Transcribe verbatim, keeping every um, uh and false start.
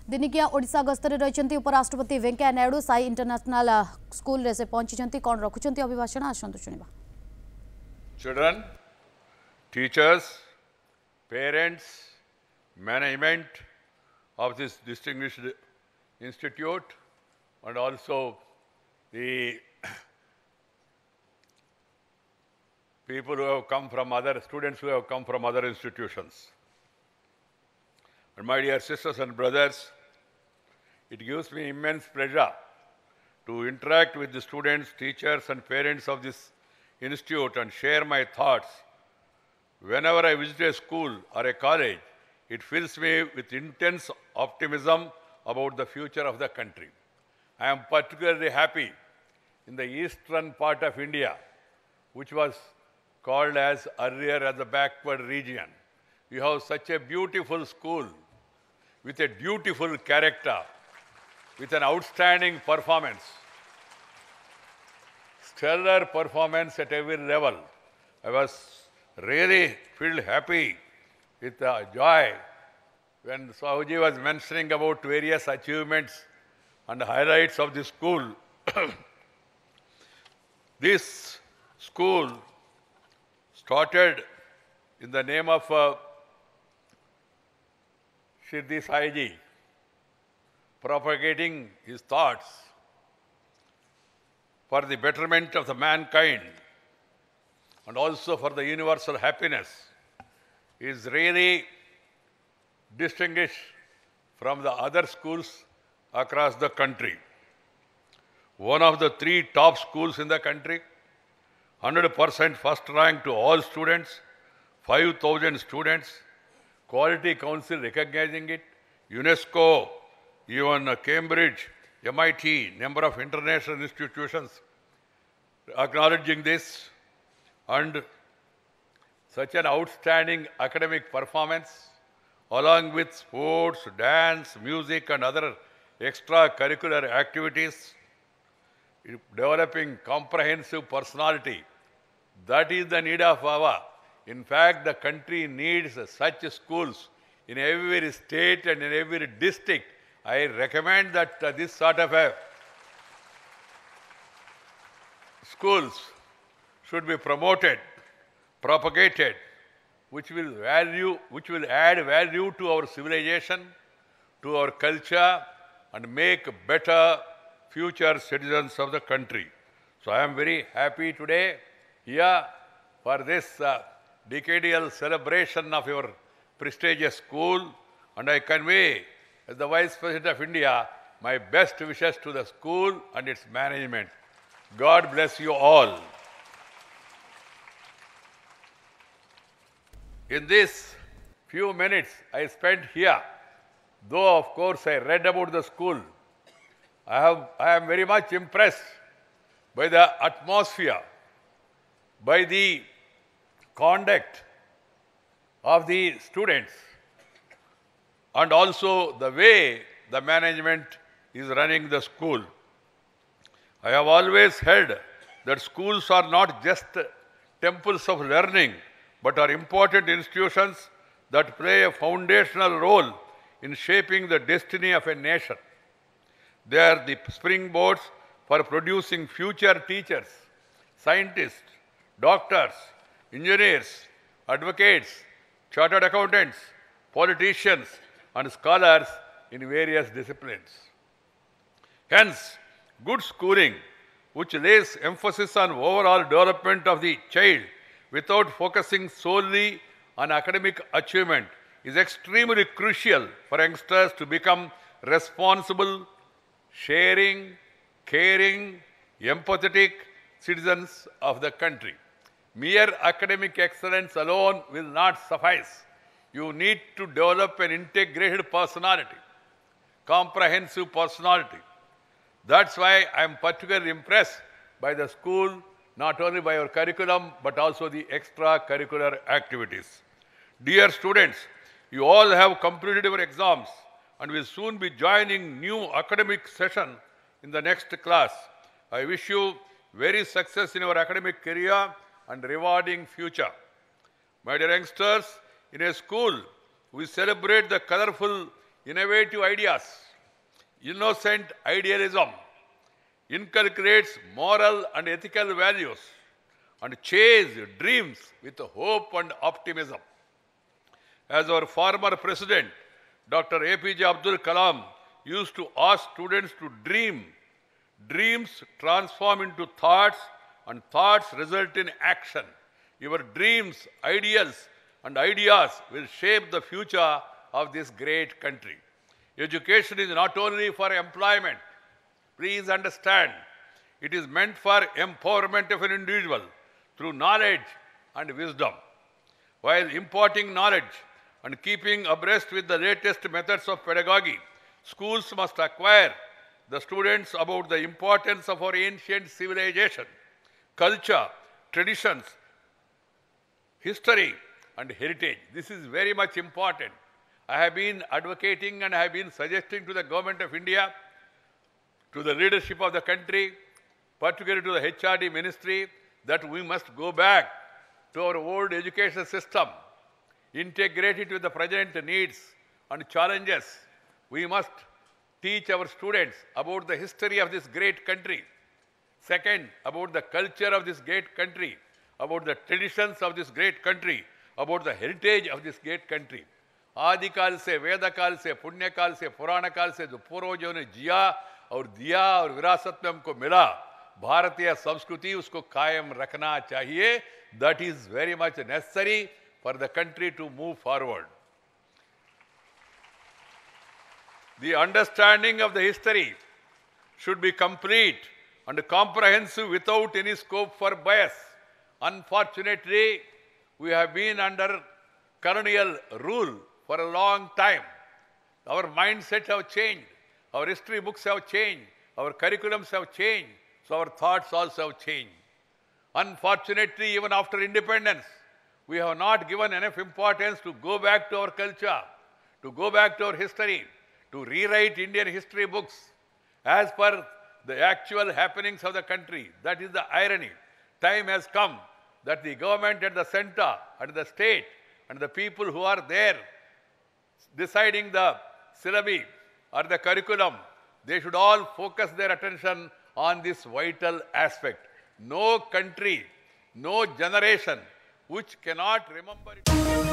दिनिकिया ओडिशा गस्तरे रही उपराष्ट्रपति वेंकैया नायडू साई इंटरनेशनल स्कूल रे से पहुंची कौन रखुंट अभिभाषण आसतु शुणा। Children, teachers, parents, management of this distinguished institute, and also the people who have come from other students who have come from other institutions. And my dear sisters and brothers, it gives me immense pleasure to interact with the students, teachers, and parents of this institute and share my thoughts. Whenever I visit a school or a college, it fills me with intense optimism about the future of the country. I am particularly happy in the eastern part of India, which was called as earlier as the backward region. You have such a beautiful school with a beautiful character, with an outstanding performance, stellar performance at every level. I was really filled happy with uh, joy when Sahuji was mentioning about various achievements and highlights of the school. This school started in the name of uh, Shirdi Sai Ji, propagating his thoughts for the betterment of the mankind and also for the universal happiness, is really distinguished from the other schools across the country. One of the three top schools in the country, one hundred percent first rank to all students, five thousand students, Quality Council recognizing it, UNESCO, even Cambridge, M I T, number of international institutions acknowledging this, and such an outstanding academic performance, along with sports, dance, music, and other extracurricular activities, developing comprehensive personality. That is the need of our. In fact, the country needs such schools in every state and in every district. I recommend that uh, this sort of a schools should be promoted, propagated, which will value, which will add value to our civilization, to our culture, and make better future citizens of the country. So I am very happy today here for this uh, decadal celebration of your prestigious school, and I convey, as the Vice President of India, my best wishes to the school and its management. God bless you all. In these few minutes I spent here, though of course I read about the school, I, have, I am very much impressed by the atmosphere, by the conduct of the students, and also the way the management is running the school. I have always held that schools are not just temples of learning, but are important institutions that play a foundational role in shaping the destiny of a nation. They are the springboards for producing future teachers, scientists, doctors, engineers, advocates, chartered accountants, politicians, and scholars in various disciplines. Hence, good schooling, which lays emphasis on overall development of the child without focusing solely on academic achievement, is extremely crucial for youngsters to become responsible, sharing, caring, empathetic citizens of the country. Mere academic excellence alone will not suffice. You need to develop an integrated personality, comprehensive personality. That's why I am particularly impressed by the school, not only by our curriculum, but also the extracurricular activities. Dear students, you all have completed your exams and will soon be joining new academic session in the next class. I wish you very success in your academic career and rewarding future. My dear youngsters, in a school, we celebrate the colorful innovative ideas, innocent idealism, inculcates moral and ethical values, and chase dreams with hope and optimism. As our former president, Doctor A P J Abdul Kalam, used to ask students to dream, dreams transform into thoughts, and thoughts result in action. Your dreams, ideals, and ideas will shape the future of this great country. Education is not only for employment. Please understand, it is meant for empowerment of an individual through knowledge and wisdom. While imparting knowledge and keeping abreast with the latest methods of pedagogy, schools must acquire the students about the importance of our ancient civilization, culture, traditions, history, and heritage. This is very much important. I have been advocating and I have been suggesting to the Government of India, to the leadership of the country, particularly to the H R D Ministry, that we must go back to our old education system, integrate it with the present needs and challenges. We must teach our students about the history of this great country. Second, about the culture of this great country, about the traditions of this great country, about the heritage of this great country. आदि काल से, वेद काल से, पुण्य काल से, पुराण काल से जो पूर्वजों ने जिया और दिया और विरासत में हमको मिला, भारतीय संस्कृति उसको कायम रखना चाहिए. That is very much necessary for the country to move forward. The understanding of the history should be complete and comprehensive without any scope for bias. Unfortunately, we have been under colonial rule for a long time. Our mindsets have changed. Our history books have changed. Our curriculums have changed. So our thoughts also have changed. Unfortunately, even after independence, we have not given enough importance to go back to our culture, to go back to our history, to rewrite Indian history books as per the actual happenings of the country. That is the irony. Time has come that the government at the center, at the state, and the people who are there deciding the syllabi or the curriculum, they should all focus their attention on this vital aspect. No country, no generation which cannot remember it.